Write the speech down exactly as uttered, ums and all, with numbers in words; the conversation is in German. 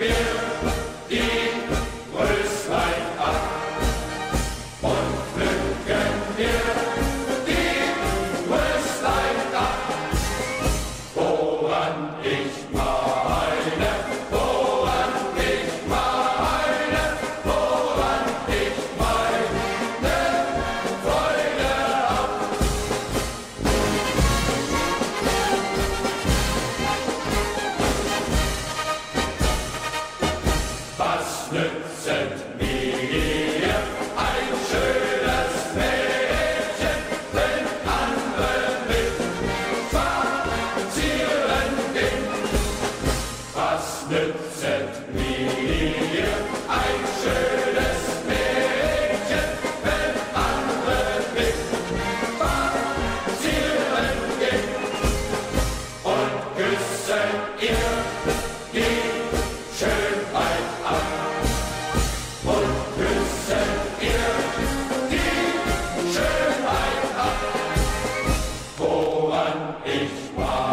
Was nützet mir ein schönes Mädchen, wenn andere mit spazieren gehen? Was nützet mir ein schönes Mädchen, wenn andere mit spazieren gehen? Und küssen ihr die Schönheit ab und küssen ihr die Schönheit ab, woran ich war.